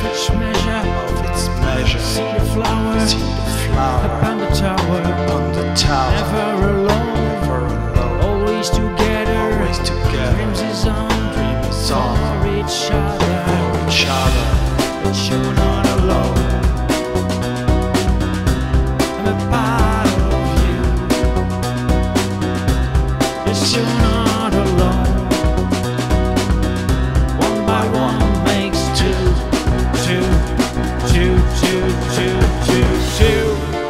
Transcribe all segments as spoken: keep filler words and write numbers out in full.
its measure, of its measure. see the flower, See the flower upon the tower, upon the tower. never alone, Never alone, always together, always together. dreams is on, Dream is on for each other, for each other. but you're not alone. I'm a part of you, yes, you're not alone. One by one makes two, two, two, two, two, two, two.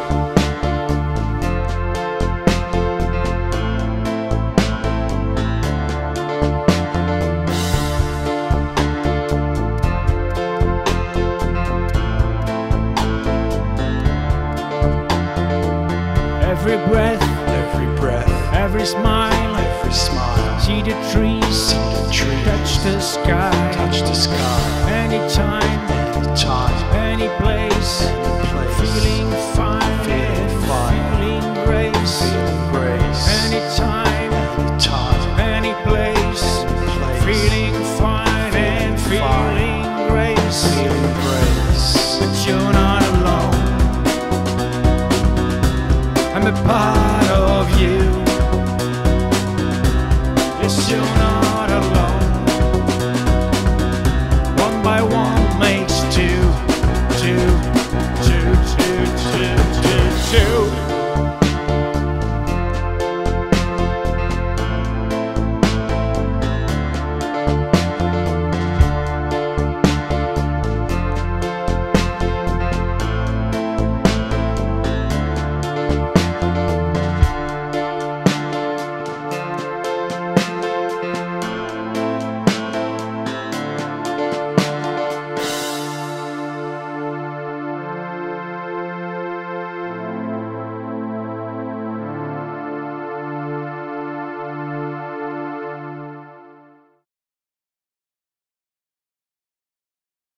Every breath, Every breath, every smile, every smile. see the trees, See the trees, touch the sky, touch the sky. anytime, Anytime, any place, any place. feeling fine, Feeling fine. feeling grace, Feeling grace. anytime, Anytime, any place, any place. feeling fine and Feeling fine. feeling grace, Feeling